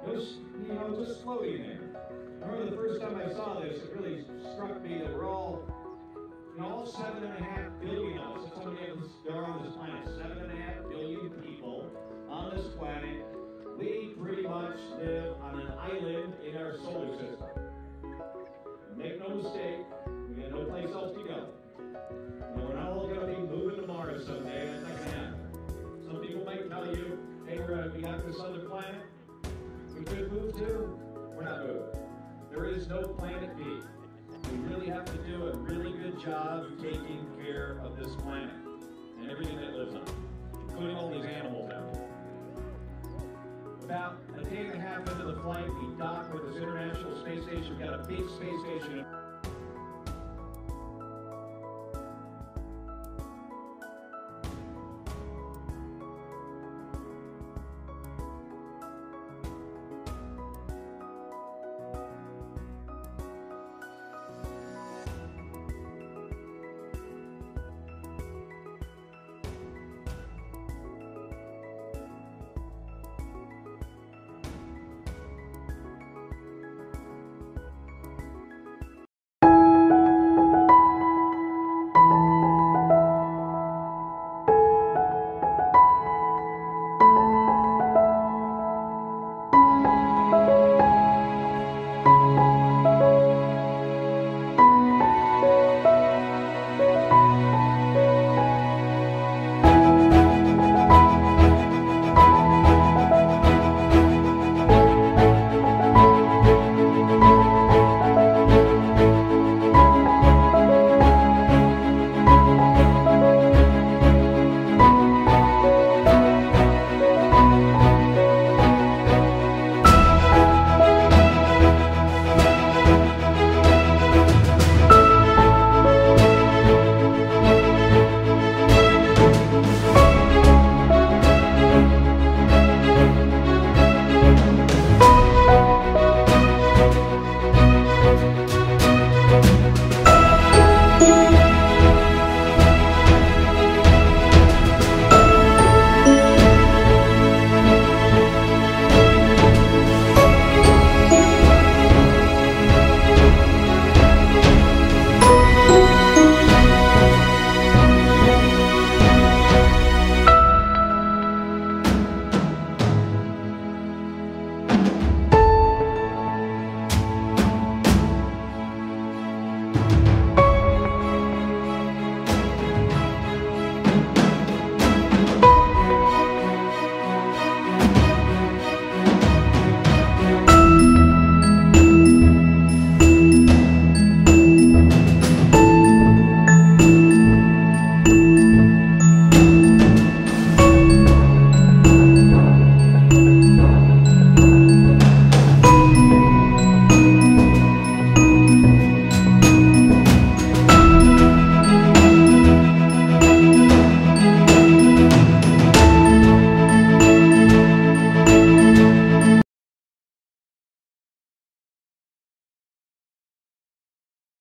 was, just floating there. I remember the first time I saw this, it really struck me that we're all 7.5 billion of us. That's how many of us there are on this planet. 7.5 billion people on this planet. We pretty much live on an island in our solar system. And make no mistake, we got no place else to go. We're not all going to be moving to Mars someday. That's not going to happen. Some people might tell you, hey, we got this other planet we could move to. We're not moving. There is no planet B. We really have to do a really good job of taking care of this planet and everything that lives on it, including all these animals out here. About a day and a half into the flight, we docked with this International Space Station. We've got a big space station.